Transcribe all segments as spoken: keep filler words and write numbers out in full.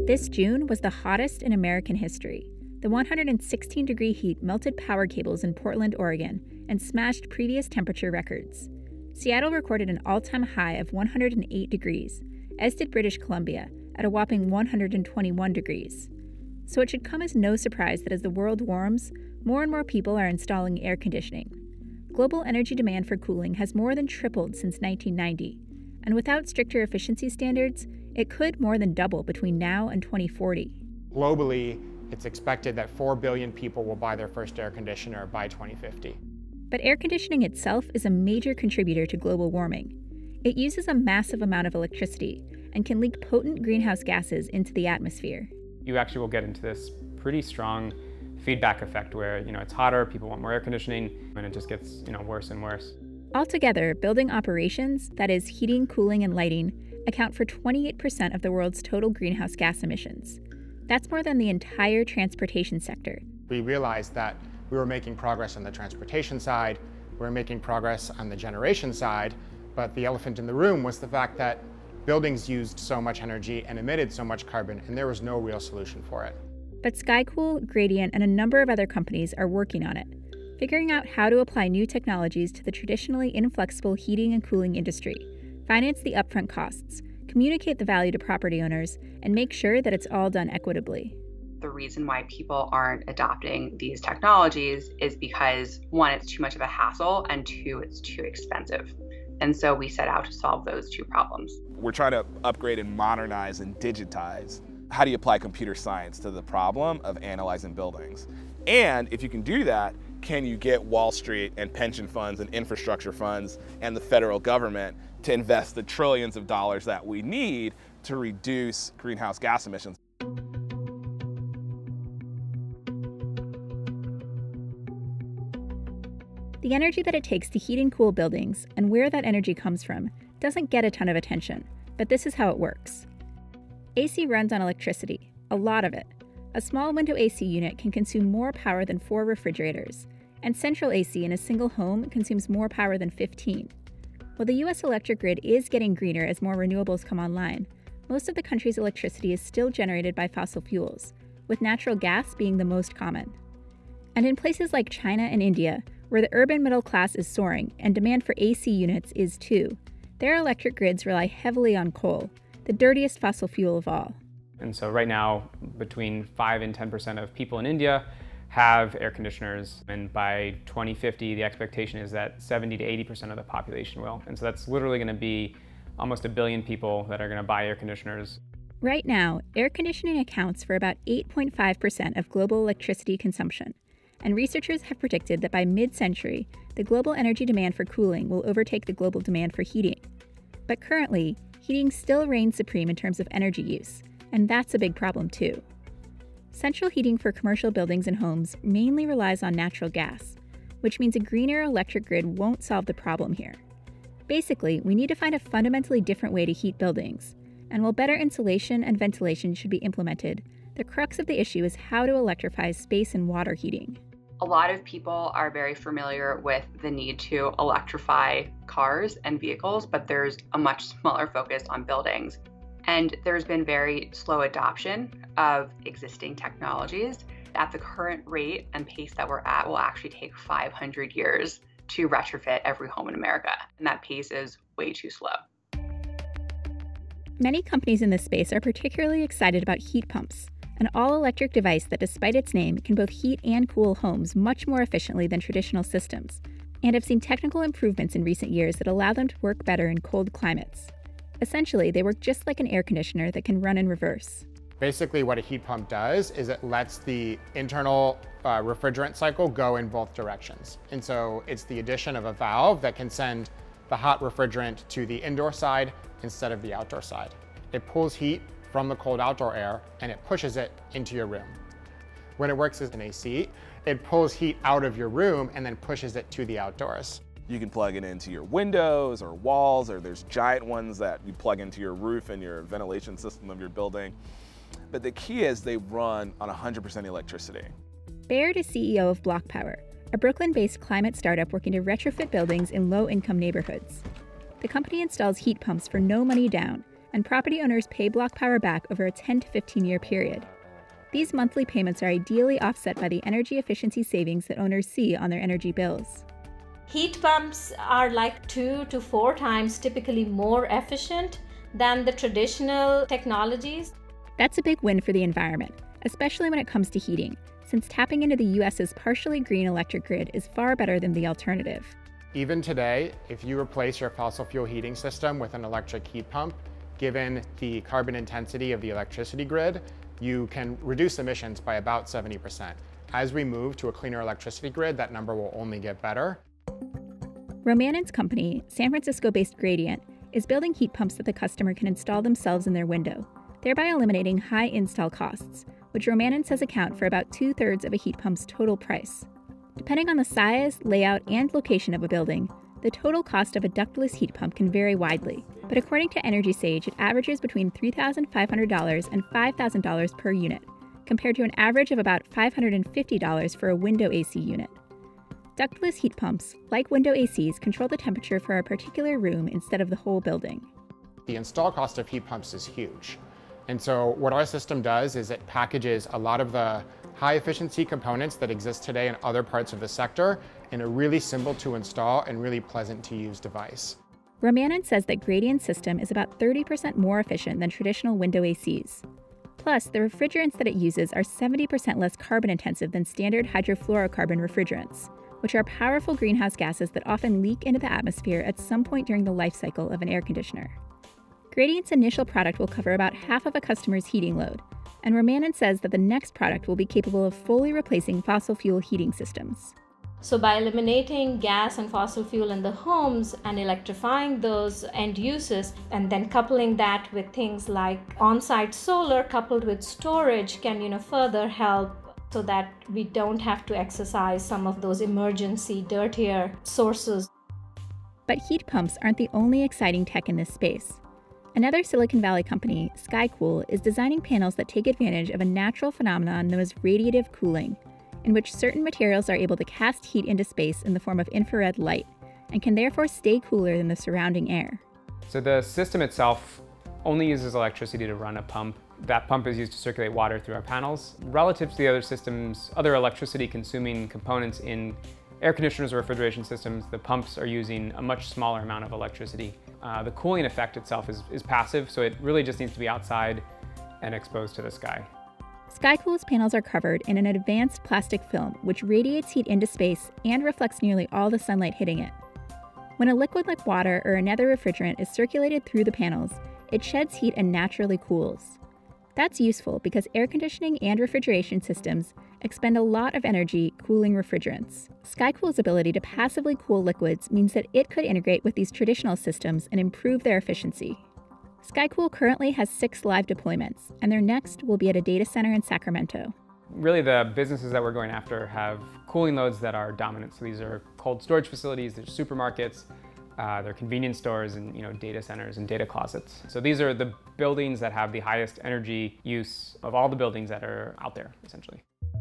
This June was the hottest in American history. The one hundred sixteen degree heat melted power cables in Portland, Oregon, and smashed previous temperature records. Seattle recorded an all-time high of one hundred eight degrees, as did British Columbia, at a whopping one hundred twenty-one degrees. So it should come as no surprise that as the world warms, more and more people are installing air conditioning. Global energy demand for cooling has more than tripled since nineteen ninety, and without stricter efficiency standards, it could more than double between now and twenty forty. Globally, it's expected that four billion people will buy their first air conditioner by twenty fifty. But air conditioning itself is a major contributor to global warming. It uses a massive amount of electricity and can leak potent greenhouse gases into the atmosphere. You actually will get into this pretty strong feedback effect where, you know, it's hotter, people want more air conditioning, and it just gets, you know, worse and worse. Altogether, building operations, that is heating, cooling, and lighting, account for twenty-eight percent of the world's total greenhouse gas emissions. That's more than the entire transportation sector. We realized that we were making progress on the transportation side, we were making progress on the generation side, but the elephant in the room was the fact that buildings used so much energy and emitted so much carbon, and there was no real solution for it. But Skycool, Gradient, and a number of other companies are working on it, figuring out how to apply new technologies to the traditionally inflexible heating and cooling industry, finance the upfront costs, communicate the value to property owners, and make sure that it's all done equitably. The reason why people aren't adopting these technologies is because, one, it's too much of a hassle, and two, it's too expensive. And so we set out to solve those two problems. We're trying to upgrade and modernize and digitize. How do you apply computer science to the problem of analyzing buildings? And if you can do that, can you get Wall Street and pension funds and infrastructure funds and the federal government to invest the trillions of dollars that we need to reduce greenhouse gas emissions? The energy that it takes to heat and cool buildings, and where that energy comes from, doesn't get a ton of attention, but this is how it works. A C runs on electricity, a lot of it. A small window A C unit can consume more power than four refrigerators, and central A C in a single home consumes more power than fifteen. While the U S electric grid is getting greener as more renewables come online, most of the country's electricity is still generated by fossil fuels, with natural gas being the most common. And in places like China and India, where the urban middle class is soaring and demand for A C units is too, their electric grids rely heavily on coal, the dirtiest fossil fuel of all. And so right now, between five and ten percent of people in India have air conditioners, and by twenty fifty, the expectation is that seventy to eighty percent of the population will. And so that's literally going to be almost a billion people that are going to buy air conditioners. Right now, air conditioning accounts for about eight point five percent of global electricity consumption, and researchers have predicted that by mid-century, the global energy demand for cooling will overtake the global demand for heating. But currently, heating still reigns supreme in terms of energy use, and that's a big problem too. Central heating for commercial buildings and homes mainly relies on natural gas, which means a greener electric grid won't solve the problem here. Basically, we need to find a fundamentally different way to heat buildings, and while better insulation and ventilation should be implemented, the crux of the issue is how to electrify space and water heating. A lot of people are very familiar with the need to electrify cars and vehicles, but there's a much smaller focus on buildings. And there's been very slow adoption of existing technologies. At the current rate and pace that we're at, will actually take five hundred years to retrofit every home in America. And that pace is way too slow. Many companies in this space are particularly excited about heat pumps, an all-electric device that, despite its name, can both heat and cool homes much more efficiently than traditional systems, and have seen technical improvements in recent years that allow them to work better in cold climates. Essentially, they work just like an air conditioner that can run in reverse. Basically, what a heat pump does is it lets the internal uh, refrigerant cycle go in both directions. And so it's the addition of a valve that can send the hot refrigerant to the indoor side instead of the outdoor side. It pulls heat from the cold outdoor air and it pushes it into your room. When it works as an A C, it pulls heat out of your room and then pushes it to the outdoors. You can plug it into your windows or walls, or there's giant ones that you plug into your roof and your ventilation system of your building. But the key is they run on one hundred percent electricity. Baird is C E O of BlocPower, a Brooklyn-based climate startup working to retrofit buildings in low-income neighborhoods. The company installs heat pumps for no money down and property owners pay BlocPower back over a ten to fifteen year period. These monthly payments are ideally offset by the energy efficiency savings that owners see on their energy bills. Heat pumps are like two to four times typically more efficient than the traditional technologies. That's a big win for the environment, especially when it comes to heating, since tapping into the U S's partially green electric grid is far better than the alternative. Even today, if you replace your fossil fuel heating system with an electric heat pump, given the carbon intensity of the electricity grid, you can reduce emissions by about seventy percent. As we move to a cleaner electricity grid, that number will only get better. Romanen's company, San Francisco-based Gradient, is building heat pumps that the customer can install themselves in their window, thereby eliminating high install costs, which Romanen says account for about two-thirds of a heat pump's total price. Depending on the size, layout, and location of a building, the total cost of a ductless heat pump can vary widely, but according to Energy Sage, it averages between three thousand five hundred dollars and five thousand dollars per unit, compared to an average of about five hundred fifty dollars for a window A C unit. Ductless heat pumps, like window A Cs, control the temperature for a particular room instead of the whole building. The install cost of heat pumps is huge. And so what our system does is it packages a lot of the high efficiency components that exist today in other parts of the sector in a really simple to install and really pleasant to use device. Romanen says that Gradient's system is about thirty percent more efficient than traditional window A Cs. Plus, the refrigerants that it uses are seventy percent less carbon intensive than standard hydrofluorocarbon refrigerants, which are powerful greenhouse gases that often leak into the atmosphere at some point during the life cycle of an air conditioner. Gradient's initial product will cover about half of a customer's heating load, and Romanen says that the next product will be capable of fully replacing fossil fuel heating systems. So by eliminating gas and fossil fuel in the homes and electrifying those end uses, and then coupling that with things like on-site solar coupled with storage can, you know, further help so that we don't have to exercise some of those emergency, dirtier sources. But heat pumps aren't the only exciting tech in this space. Another Silicon Valley company, SkyCool, is designing panels that take advantage of a natural phenomenon known as radiative cooling, in which certain materials are able to cast heat into space in the form of infrared light, and can therefore stay cooler than the surrounding air. So the system itself only uses electricity to run a pump. That pump is used to circulate water through our panels. Relative to the other systems, other electricity-consuming components in air conditioners or refrigeration systems, the pumps are using a much smaller amount of electricity. Uh, the cooling effect itself is, is passive, so it really just needs to be outside and exposed to the sky. SkyCool's panels are covered in an advanced plastic film which radiates heat into space and reflects nearly all the sunlight hitting it. When a liquid like water or another refrigerant is circulated through the panels, it sheds heat and naturally cools. That's useful because air conditioning and refrigeration systems expend a lot of energy cooling refrigerants. SkyCool's ability to passively cool liquids means that it could integrate with these traditional systems and improve their efficiency. SkyCool currently has six live deployments, and their next will be at a data center in Sacramento. Really, the businesses that we're going after have cooling loads that are dominant. So these are cold storage facilities, there's supermarkets, uh, they're convenience stores, and you know, data centers and data closets. So these are the buildings that have the highest energy use of all the buildings that are out there, essentially.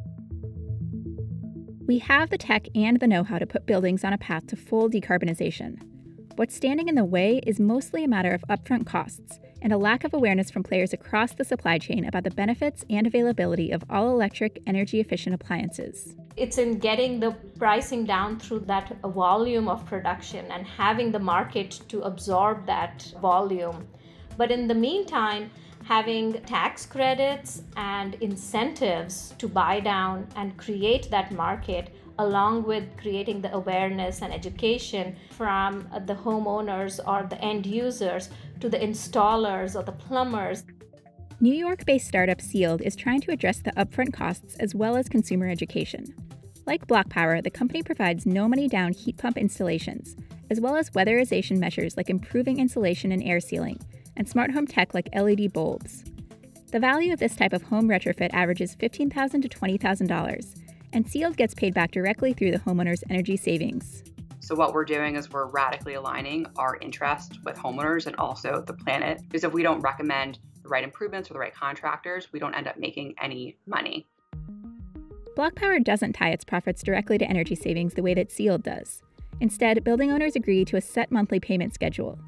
We have the tech and the know-how to put buildings on a path to full decarbonization. What's standing in the way is mostly a matter of upfront costs and a lack of awareness from players across the supply chain about the benefits and availability of all-electric, energy-efficient appliances. It's in getting the pricing down through that volume of production and having the market to absorb that volume. But in the meantime, having tax credits and incentives to buy down and create that market, along with creating the awareness and education from the homeowners or the end users to the installers or the plumbers. New York-based startup Sealed is trying to address the upfront costs as well as consumer education. Like BlocPower, the company provides no-money-down heat pump installations, as well as weatherization measures like improving insulation and air sealing, and smart home tech like L E D bulbs. The value of this type of home retrofit averages fifteen thousand dollars to twenty thousand dollars, and Sealed gets paid back directly through the homeowner's energy savings. So what we're doing is we're radically aligning our interest with homeowners and also the planet, because if we don't recommend the right improvements or the right contractors, we don't end up making any money. BlocPower doesn't tie its profits directly to energy savings the way that Sealed does. Instead, building owners agree to a set monthly payment schedule.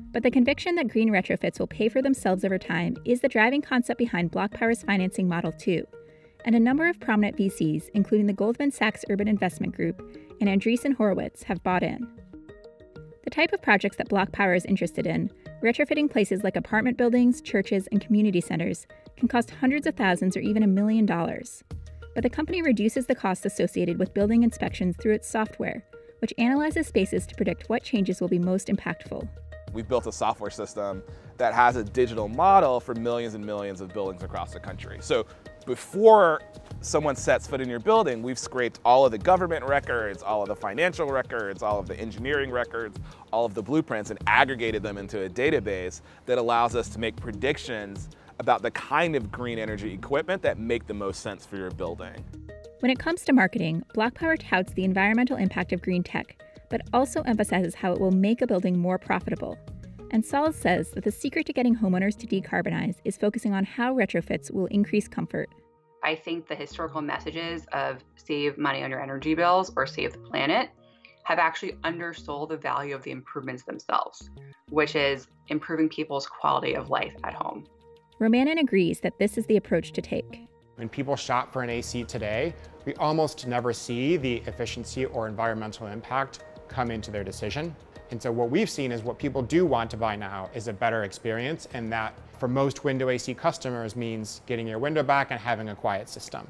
But the conviction that green retrofits will pay for themselves over time is the driving concept behind BlocPower's financing model too. And a number of prominent V Cs, including the Goldman Sachs Urban Investment Group and Andreessen Horowitz, have bought in. The type of projects that BlocPower is interested in, retrofitting places like apartment buildings, churches, and community centers, can cost hundreds of thousands or even a million dollars. But the company reduces the costs associated with building inspections through its software, which analyzes spaces to predict what changes will be most impactful. We've built a software system that has a digital model for millions and millions of buildings across the country. So before someone sets foot in your building, we've scraped all of the government records, all of the financial records, all of the engineering records, all of the blueprints, and aggregated them into a database that allows us to make predictions about the kind of green energy equipment that make the most sense for your building. When it comes to marketing, BlocPower touts the environmental impact of green tech, but also emphasizes how it will make a building more profitable. And Saul says that the secret to getting homeowners to decarbonize is focusing on how retrofits will increase comfort. I think the historical messages of save money on your energy bills or save the planet have actually undersold the value of the improvements themselves, which is improving people's quality of life at home. Romanen agrees that this is the approach to take. When people shop for an A C today, we almost never see the efficiency or environmental impact come into their decision. And so what we've seen is what people do want to buy now is a better experience, and that for most window A C customers means getting your window back and having a quiet system.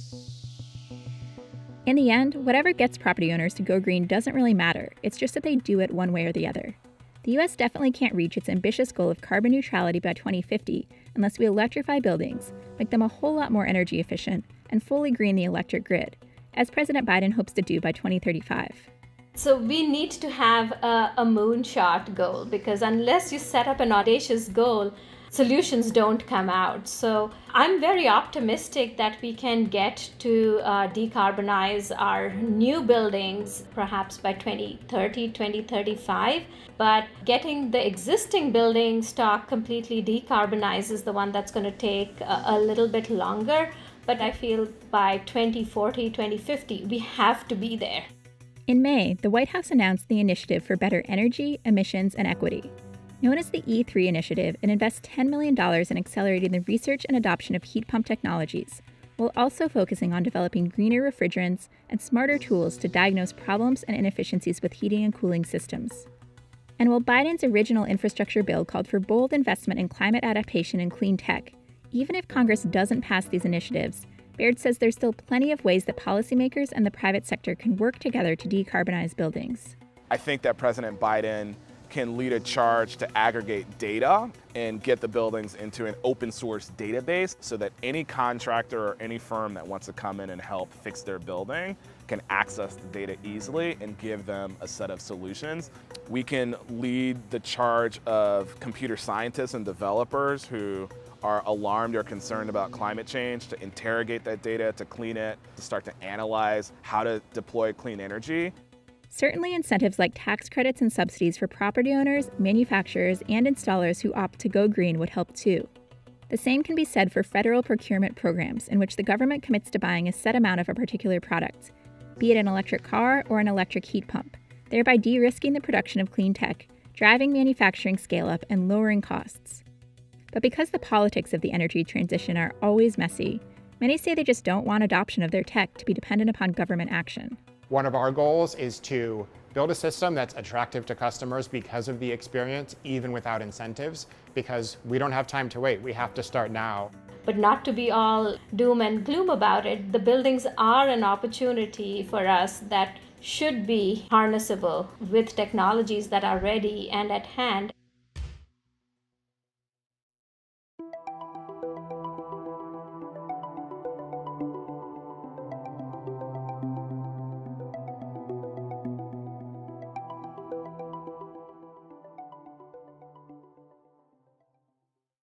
In the end, whatever gets property owners to go green doesn't really matter. It's just that they do it one way or the other. The U S definitely can't reach its ambitious goal of carbon neutrality by twenty fifty unless we electrify buildings, make them a whole lot more energy efficient, and fully green the electric grid, as President Biden hopes to do by twenty thirty-five. So we need to have a, a moonshot goal, because unless you set up an audacious goal, solutions don't come out. So I'm very optimistic that we can get to uh, decarbonize our new buildings perhaps by twenty thirty, twenty thirty-five. But getting the existing building stock completely decarbonized is the one that's going to take a, a little bit longer. But I feel by twenty forty, twenty fifty, we have to be there. In May, the White House announced the Initiative for Better Energy, Emissions, and Equity. Known as the E three Initiative, it invests ten million dollars in accelerating the research and adoption of heat pump technologies, while also focusing on developing greener refrigerants and smarter tools to diagnose problems and inefficiencies with heating and cooling systems. And while Biden's original infrastructure bill called for bold investment in climate adaptation and clean tech, even if Congress doesn't pass these initiatives, Baird says there's still plenty of ways that policymakers and the private sector can work together to decarbonize buildings. I think that President Biden can lead a charge to aggregate data and get the buildings into an open source database so that any contractor or any firm that wants to come in and help fix their building can access the data easily and give them a set of solutions. We can lead the charge of computer scientists and developers who are alarmed or concerned about climate change to interrogate that data, to clean it, to start to analyze how to deploy clean energy. Certainly, incentives like tax credits and subsidies for property owners, manufacturers, and installers who opt to go green would help too. The same can be said for federal procurement programs in which the government commits to buying a set amount of a particular product, be it an electric car or an electric heat pump, thereby de-risking the production of clean tech, driving manufacturing scale-up, and lowering costs. But because the politics of the energy transition are always messy, many say they just don't want adoption of their tech to be dependent upon government action. One of our goals is to build a system that's attractive to customers because of the experience, even without incentives, because we don't have time to wait. We have to start now. But not to be all doom and gloom about it. The buildings are an opportunity for us that should be harnessable with technologies that are ready and at hand.